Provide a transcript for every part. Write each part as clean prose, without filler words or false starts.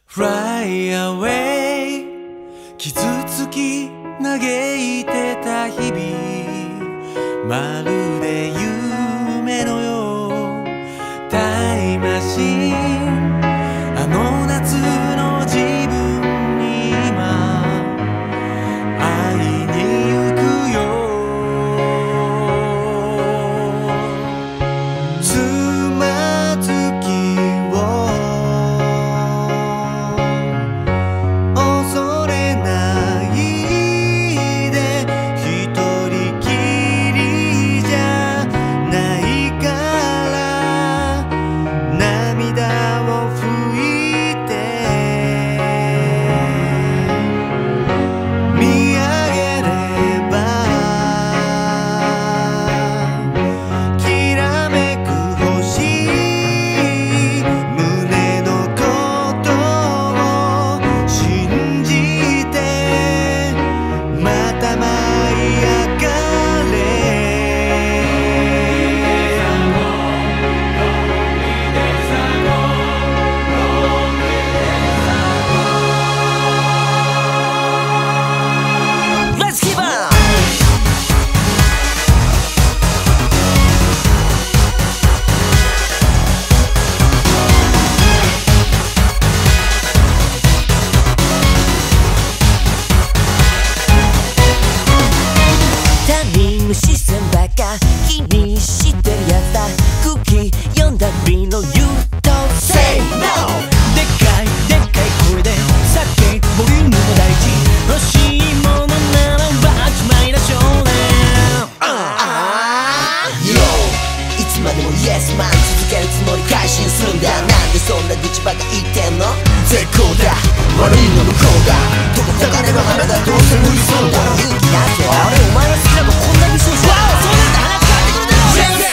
Fly away 傷つき嘆いてた日々まるで夢のようタイムマシンあの夏の自分に今会いに行くよつまずきを恐れないで一人きりじゃないから涙を拭いて見上げればきらめく星胸のことを信じてまた舞い上がれLet's keep on! 他人の視線ばっか気にしてるやつだ空気読んだりの言うと Say no でかい声で叫ぶボリュームも大事欲しいものならば始まりな少年Yo いつまでも Yes man 続けるつもり改心するんだなんでそんな愚痴ばっか言ってんの絶好だ悪いの向こうだどこかれば花だどうせ無理そうだ勇気なってあれお前の好きな子こんなにそうじゃんそうなんだ話変わってくるだろ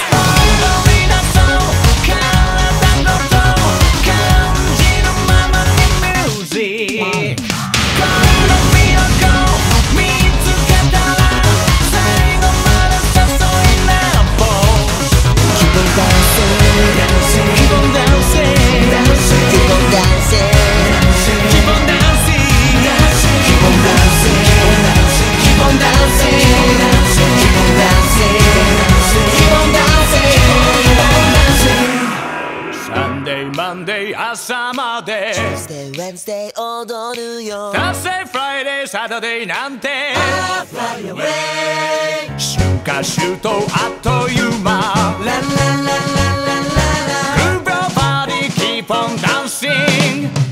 マンデー朝まで Tuesday Wednesday 踊るよ Thursday Friday Saturday なんて Fly away 春夏秋冬あっという間 La la la la la la la Group your body keep on dancing